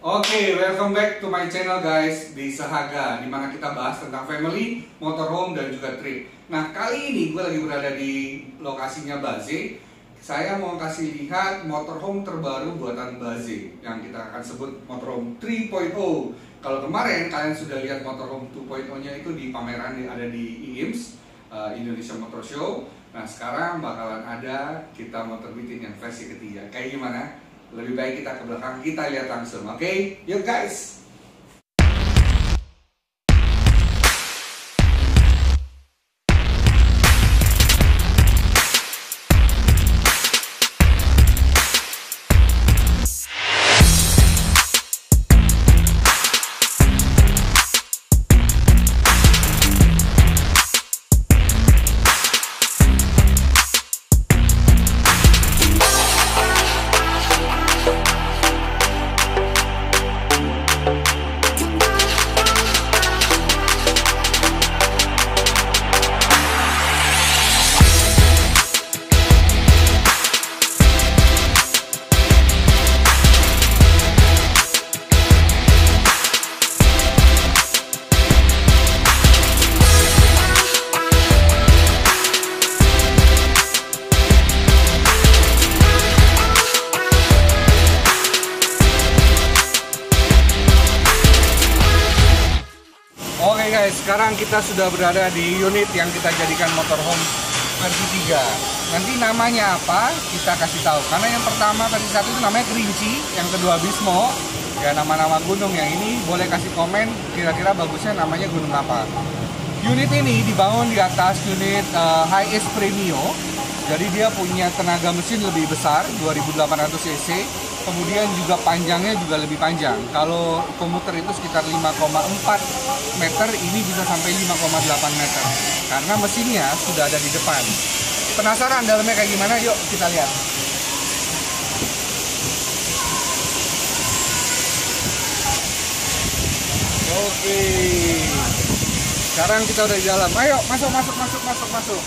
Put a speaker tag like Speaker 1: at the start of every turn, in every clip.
Speaker 1: Oke, welcome back to my channel guys di Sahaga, dimana kita bahas tentang family, motorhome, dan juga trip. Nah, kali ini gue lagi berada di lokasinya Baze. Saya mau kasih lihat motorhome terbaru buatan Baze yang kita akan sebut motorhome 3.0. Kalau kemarin kalian sudah lihat motorhome 2.0-nya itu di pameran yang ada di IIMS, Indonesia Motor Show. Nah, sekarang bakalan ada, kita mau terbitin yang versi ketiga. Kayak gimana? Lebih baik kita ke belakang, kita lihat langsung. Oke, yuk guys. Oke guys, sekarang kita sudah berada di unit yang kita jadikan motorhome versi 3. Nanti namanya apa kita kasih tahu. Karena yang pertama tadi satu itu namanya Kerinci, yang kedua Bismo. Ya, nama-nama gunung yang ini boleh kasih komen kira-kira bagusnya namanya gunung apa. Unit ini dibangun di atas unit Hiace Premio. Jadi dia punya tenaga mesin lebih besar, 2800 cc. Kemudian juga panjangnya juga lebih panjang. Kalau komuter itu sekitar 5,4 meter, ini bisa sampai 5,8 meter. Karena mesinnya sudah ada di depan. Penasaran dalamnya kayak gimana? Yuk kita lihat. Oke. Sekarang kita udah di dalam. Ayo, masuk.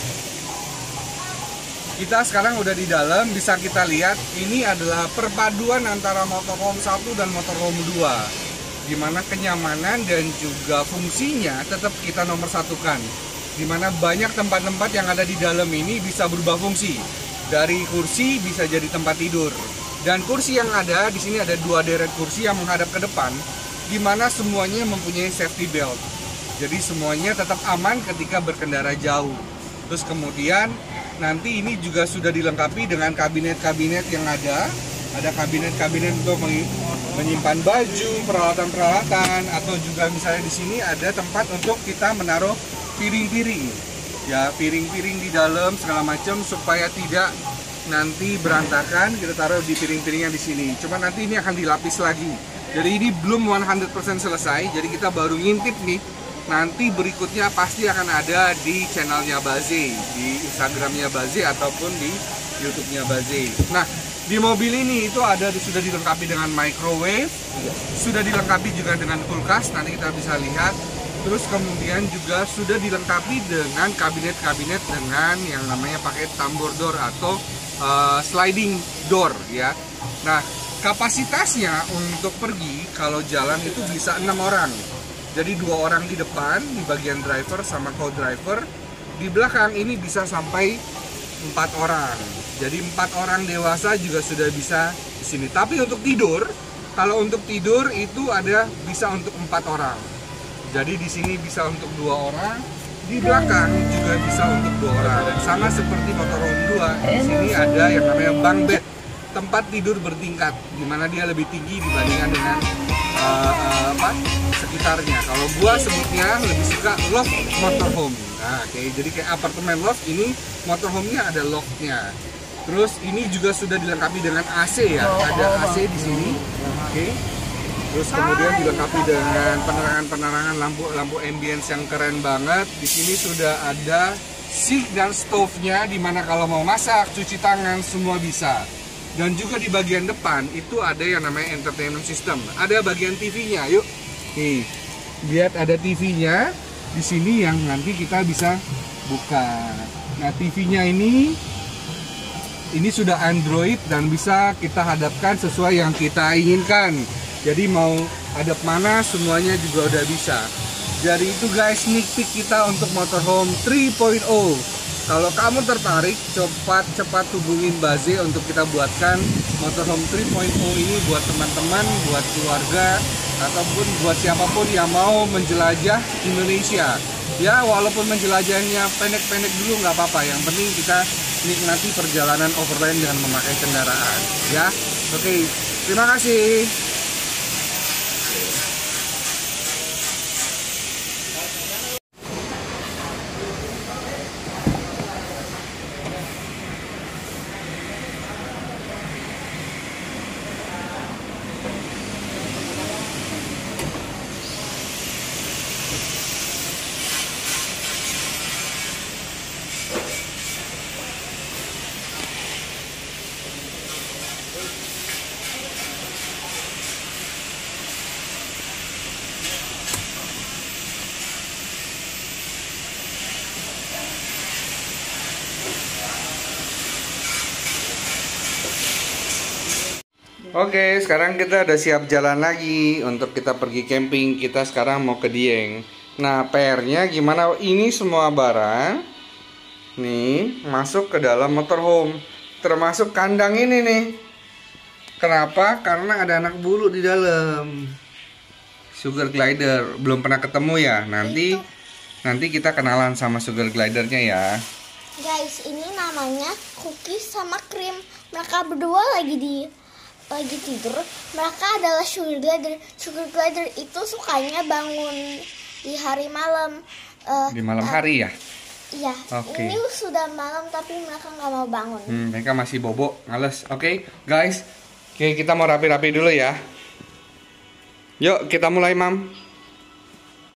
Speaker 1: Kita sekarang udah di dalam, bisa kita lihat ini adalah perpaduan antara motorhome 1 dan motorhome 2. Dimana kenyamanan dan juga fungsinya tetap kita nomor satukan. Dimana banyak tempat-tempat yang ada di dalam ini bisa berubah fungsi. Dari kursi bisa jadi tempat tidur. Dan kursi yang ada di sini ada 2 deret kursi yang menghadap ke depan, dimana semuanya mempunyai safety belt. Jadi semuanya tetap aman ketika berkendara jauh. Terus kemudian nanti ini juga sudah dilengkapi dengan kabinet-kabinet yang ada. Ada kabinet-kabinet untuk menyimpan baju, peralatan-peralatan, atau juga misalnya di sini ada tempat untuk kita menaruh piring-piring. Ya, piring-piring di dalam segala macam supaya tidak nanti berantakan, kita taruh di piring-piringnya di sini. Cuma nanti ini akan dilapis lagi. Jadi ini belum 100% selesai, jadi kita baru ngintip nih. Nanti berikutnya pasti akan ada di channelnya Baze, di Instagramnya Baze ataupun di YouTube-nya Baze. Nah, di mobil ini itu sudah dilengkapi dengan microwave, sudah dilengkapi juga dengan kulkas, nanti kita bisa lihat. Terus kemudian juga sudah dilengkapi dengan kabinet-kabinet dengan yang namanya pakai tambor door atau sliding door ya. Nah, kapasitasnya untuk pergi kalau jalan itu bisa 6 orang. Jadi 2 orang di depan, di bagian driver sama co-driver. Di belakang ini bisa sampai 4 orang. Jadi 4 orang dewasa juga sudah bisa di sini. Tapi untuk tidur, kalau untuk tidur itu bisa untuk 4 orang. Jadi di sini bisa untuk 2 orang, di belakang juga bisa untuk 2 orang. Dan sama seperti motorhome 2, di sini ada yang namanya bunk bed, tempat tidur bertingkat, di mana dia lebih tinggi dibandingkan dengan sekitarnya. Kalau gua sebutnya lebih suka loft motorhome. Nah, jadi kayak apartemen loft, ini motorhome-nya ada loftnya. Terus ini juga sudah dilengkapi dengan AC ya, ada AC di sini. Oke. Terus kemudian dilengkapi dengan penerangan lampu ambience yang keren banget. Di sini sudah ada sink dan stove-nya, dimana kalau mau masak, cuci tangan semua bisa. Dan juga di bagian depan itu ada yang namanya entertainment system. Ada bagian TV-nya, yuk. Nih, lihat ada TV-nya di sini yang nanti kita bisa buka. Nah, TV-nya ini sudah Android dan bisa kita hadapkan sesuai yang kita inginkan. Jadi mau ada panas semuanya juga udah bisa. Jadi itu guys sneak peek kita untuk motorhome 3.0. Kalau kamu tertarik, cepat hubungin Baze untuk kita buatkan motorhome 3.0 ini buat teman-teman, buat keluarga, ataupun buat siapapun yang mau menjelajah Indonesia. Ya, walaupun menjelajahnya pendek-pendek dulu nggak apa-apa. Yang penting kita nikmati perjalanan overland dengan memakai kendaraan. Ya, oke. Terima kasih. Oke, sekarang kita udah siap jalan lagi untuk kita pergi camping. Kita sekarang mau ke Dieng. Nah, PR-nya gimana? Ini semua barang nih masuk ke dalam motorhome, termasuk kandang ini nih. Kenapa? Karena ada anak bulu di dalam. Sugar glider belum pernah ketemu ya. Nanti kita kenalan sama sugar glidernya ya.
Speaker 2: Guys, ini namanya Cookies sama Cream. Mereka berdua lagi tidur. Mereka adalah sugar glider. Sugar glider itu sukanya bangun di hari malam.
Speaker 1: Di malam hari ya?
Speaker 2: Iya.
Speaker 1: Oke.
Speaker 2: Ini sudah malam tapi mereka nggak mau bangun.
Speaker 1: Mereka masih bobo, males. Oke, guys. Oke, kita mau rapi-rapi dulu ya. Yuk, kita mulai, Mam.